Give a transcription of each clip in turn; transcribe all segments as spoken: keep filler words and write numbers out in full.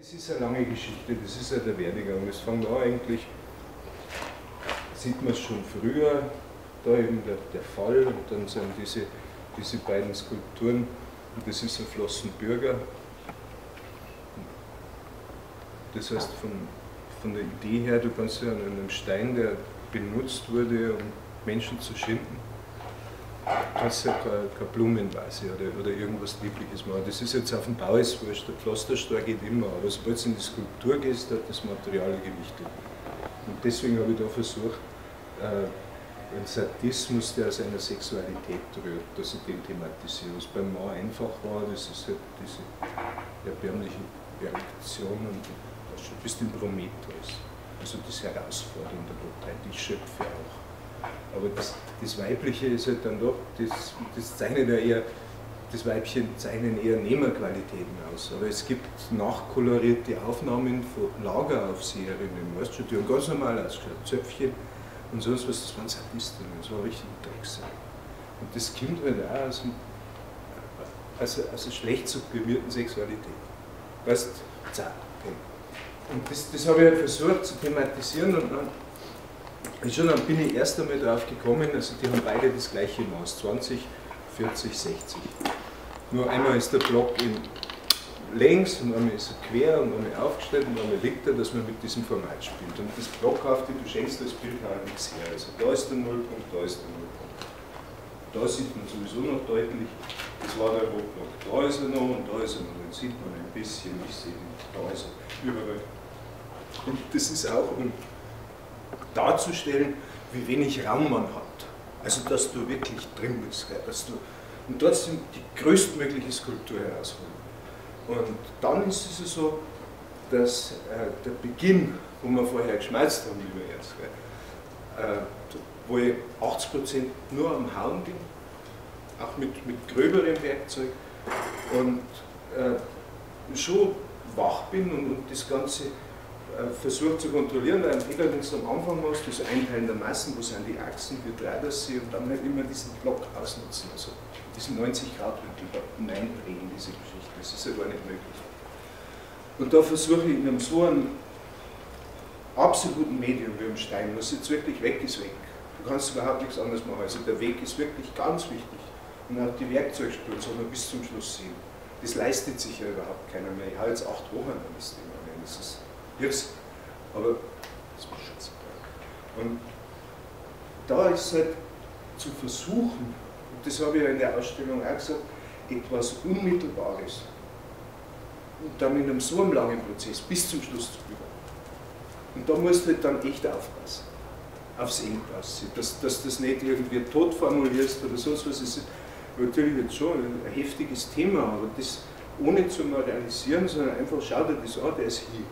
Das ist eine lange Geschichte, das ist ja der Werdegang. Das fängt an eigentlich, sieht man es schon früher, da eben der, der Fall und dann sind diese, diese beiden Skulpturen, und das ist ein Flossenbürger. Das heißt, von, von der Idee her, du kannst ja an einem Stein, der benutzt wurde, um Menschen zu schinden, kannst ja keine, keine Blumenvase oder, oder irgendwas Liebliches machen. Das ist jetzt auf dem Bau ist wurscht, der Pflasterstor geht immer, aber sobald es in die Skulptur geht, hat das Material Gewicht. Und deswegen habe ich da versucht, äh, einen Sadismus, der aus einer Sexualität rührt, dass ich den thematisiere. Was beim Mann einfach war, das ist halt diese erbärmliche Erektion und du bist in Prometheus. Also das Herausfordernde dabei, die Schöpfe auch. Aber das, das Weibliche ist halt dann doch, das, das zeichnet ja eher, das Weibchen zeichnen eher Nehmerqualitäten aus. Aber es gibt nachkolorierte Aufnahmen von Lageraufseherinnen, weißt du, die haben ganz normal ausgeschaut, Zöpfchen und sonst was, das waren Sadistinnen, das war richtig Drecksack. Und das kommt halt auch aus, aus, aus einer schlecht sublimierten Sexualität. Weißt du, zack. Und das, das habe ich halt versucht zu thematisieren und dann, schon dann bin ich erst einmal drauf gekommen, also die haben beide das gleiche Maß, zwanzig, vierzig, sechzig. Nur einmal ist der Block in längs und einmal ist er quer und einmal aufgestellt und einmal liegt er, dass man mit diesem Format spielt. Und das blockhafte, du schenkst das Bild halt nichts her. Also da ist der Nullpunkt, da ist der Nullpunkt. Da sieht man sowieso noch deutlich, das war der Rotblock. Da ist er noch und da ist er noch, den sieht man ein bisschen, ich sehe ihn, da ist er, überall. Und das ist auch, um darzustellen, wie wenig Raum man hat. Also, dass du wirklich drin bist, dass du und trotzdem die größtmögliche Skulptur herausholen. Und dann ist es so, dass äh, der Beginn, wo wir vorher geschmeißt haben, lieber Ernst, äh, wo ich achtzig Prozent nur am Hauen bin, auch mit, mit gröberem Werkzeug und äh, schon wach bin und, und das Ganze äh, versucht zu kontrollieren, weil ein Fehler, den du am Anfang machst, das Einteilen der Massen, wo sind die Achsen, wie dreht das sie und dann halt immer diesen Block ausnutzen, also diesen neunzig Grad Winkel hineindrehen in diese Geschichte, das ist ja gar nicht möglich. Und da versuche ich in einem so einem absoluten Medium wie im Stein, was jetzt wirklich weg ist, weg. Du kannst überhaupt nichts anderes machen, also der Weg ist wirklich ganz wichtig. Und auch die Werkzeugspur soll man bis zum Schluss sehen. Das leistet sich ja überhaupt keiner mehr. Ich habe jetzt acht Wochen an das Thema, das ist Irrsinn. Aber das war schon super. Und da ist halt zu versuchen, und das habe ich ja in der Ausstellung auch gesagt, etwas Unmittelbares und dann in einem so einem langen Prozess bis zum Schluss zu führen. Und da musst du halt dann echt aufpassen, aufs Engpass, dass, dass du das nicht irgendwie tot formulierst oder sonst was. Es ist natürlich jetzt schon ein heftiges Thema, aber das ohne zu moralisieren, sondern einfach schau dir das an, der ist hier.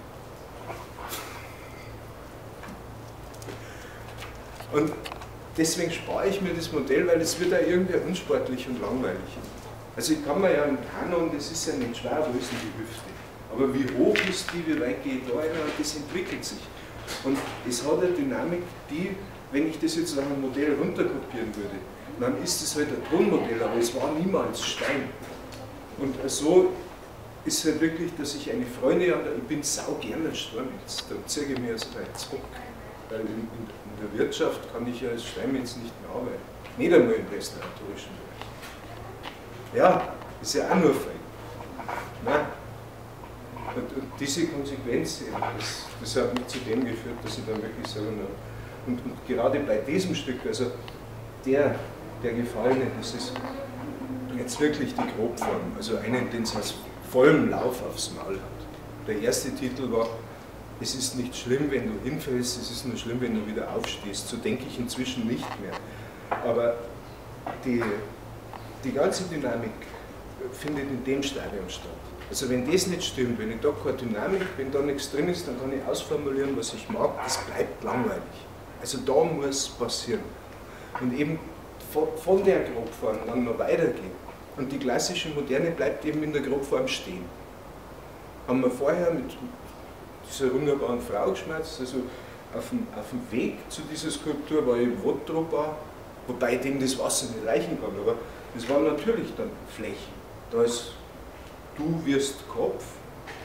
Und deswegen spare ich mir das Modell, weil es wird auch irgendwie unsportlich und langweilig. Also ich kann mir ja im Kanon, das ist ja nicht schwer, wo ist denn die Hüfte? Aber wie hoch ist die, wie weit geht da einer, das entwickelt sich. Und es hat eine Dynamik, die, wenn ich das jetzt nach einem Modell runterkopieren würde, dann ist es halt ein Tonmodell, aber es war niemals Stein. Und so ist halt wirklich, dass ich eine Freude an der, ich bin sau gerne ein Steinmetz, da zeige ich mir also bei Zock. Weil in, in, in der Wirtschaft kann ich ja als Steinmetz nicht mehr arbeiten. Nicht einmal im restauratorischen Bereich. Ja, ist ja auch nur fein. Nein. Und, und diese Konsequenz, das, das hat mich zu dem geführt, dass ich dann wirklich sagen habe, und, und gerade bei diesem Stück, also der, der Gefallene, das ist jetzt wirklich die Grobform, also einen, den es aus vollem Lauf aufs Maul hat. Der erste Titel war, es ist nicht schlimm, wenn du hinfällst, es ist nur schlimm, wenn du wieder aufstehst. So denke ich inzwischen nicht mehr. Aber die, die ganze Dynamik findet in dem Stadium statt. Also wenn das nicht stimmt, wenn ich da keine Dynamik, wenn da nichts drin ist, dann kann ich ausformulieren, was ich mag, das bleibt langweilig. Also da muss passieren. Und eben von, von der Grobform dann noch weitergehen. Und die klassische Moderne bleibt eben in der Grobform stehen. Haben wir vorher mit dieser wunderbaren Frau geschmerzt, also auf dem, auf dem Weg zu dieser Skulptur war ich im Wottropa, wobei dem das Wasser nicht reichen kann, aber es waren natürlich dann Flächen. Da ist, du wirst Kopf,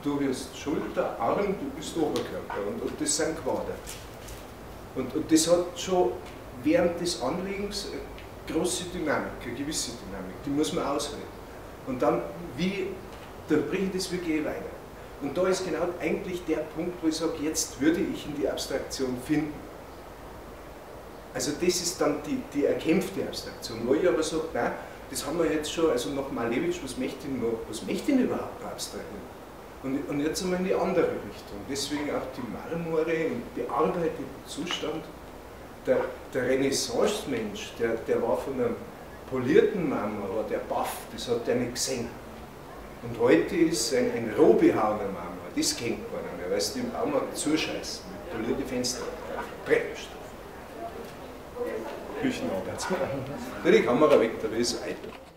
du wirst Schulter, Arm, du bist Oberkörper und, und das sind Quader. Und, und das hat schon während des Anliegens eine große Dynamik, eine gewisse Dynamik, die muss man aushalten. Und dann, wie, da bringe ich das wirklich weiter. Und da ist genau eigentlich der Punkt, wo ich sage, jetzt würde ich in die Abstraktion finden. Also das ist dann die, die erkämpfte Abstraktion, wo ich aber sage, nein, das haben wir jetzt schon, also nach Malevich, was möchte ich, noch, was möchte ich überhaupt abstrahieren? Und, und jetzt einmal in die andere Richtung. Deswegen auch die Marmore im bearbeiteten Zustand. Der, der Renaissance-Mensch, der, der war von einem polierten Marmor, aber der baff, das hat er nicht gesehen. Und heute ist ein, ein roh behauener Marmor, das kennt keiner mehr, weil es dem Baumarkt zuscheißen, mit polierte Fenster, Treppenstoff. Küchenarbeitsmarkt. Die Kamera weg, da ist es weiter.